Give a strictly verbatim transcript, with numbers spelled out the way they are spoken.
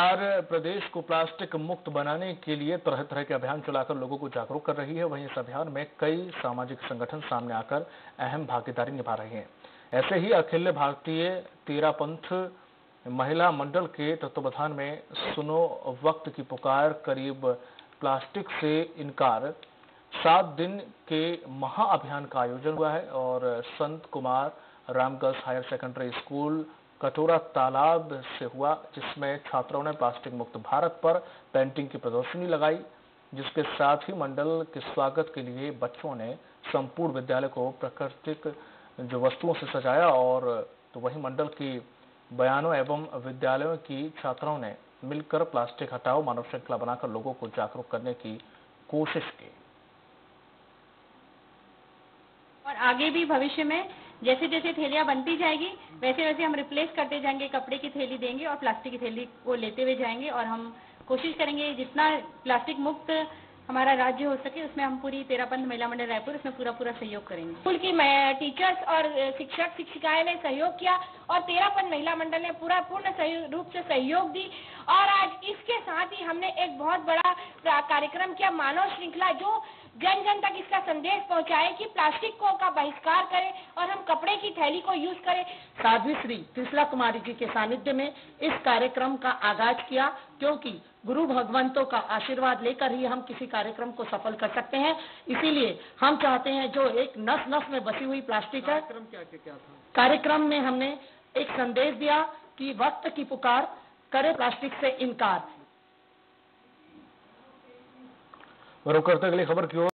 सरकार प्रदेश को प्लास्टिक मुक्त बनाने के लिए तरह तरह के अभियान चलाकर लोगों को जागरूक कर रही है। वहीं इस अभियान में कई सामाजिक संगठन सामने आकर अहम भागीदारी निभा रहे हैं। ऐसे ही अखिल भारतीय तेरापंथ महिला मंडल के तत्वावधान में सुनो वक्त की पुकार करीब प्लास्टिक से इनकार सात दिन के महाअभियान का आयोजन हुआ है और Sant Kumar Ram girls higher secondary school Katora Talab से हुआ, जिसमें छात्राओं ने प्लास्टिक मुक्त भारत पर पेंटिंग की प्रदर्शनी लगाई, जिसके साथ ही मंडल के स्वागत के लिए बच्चों ने संपूर्ण विद्यालय को प्राकृतिक जो वस्तुओं से सजाया। और तो वहीं मंडल की बयानों एवं विद्यालयों की छात्राओं ने मिलकर प्लास्टिक हटाओ मानव श्रृंखला बनाकर लोगों को जागरूक करने की कोशिश की। और आगे भी भविष्य में जैसे जैसे थैलियां बनती जाएगी वैसे वैसे हम रिप्लेस करते जाएंगे, कपड़े की थैली देंगे और प्लास्टिक की थैली को लेते हुए जाएंगे और हम कोशिश करेंगे जितना प्लास्टिक मुक्त हमारा राज्य हो सके उसमें हम पूरी तेरापंथ महिला मंडल रायपुर उसमें पूरा पूरा सहयोग करेंगे। स्कूल की टीचर्स और शिक्षक शिक्षिकाएं ने सहयोग किया और तेरापंथ महिला मंडल ने पूरा पूर्ण रूप से सहयोग दी और आज इसके साथ ही हमने एक बहुत बड़ा कार्यक्रम किया, मानव श्रृंखला, जो जन जन तक इसका संदेश पहुंचाए कि प्लास्टिक को का बहिष्कार करें और हम कपड़े की थैली को यूज करें। साध्वी श्री त्रिशला कुमारी जी के सानिध्य में इस कार्यक्रम का आगाज किया, क्योंकि गुरु भगवंतों का आशीर्वाद लेकर ही हम किसी कार्यक्रम को सफल कर सकते हैं। इसीलिए हम चाहते हैं जो एक नस नस में बसी हुई प्लास्टिक है। कार्यक्रम क्या क्या था? कार्यक्रम में हमने एक संदेश दिया कि वक्त की पुकार करे प्लास्टिक से इनकार। रुक करते अगली खबर की ओर।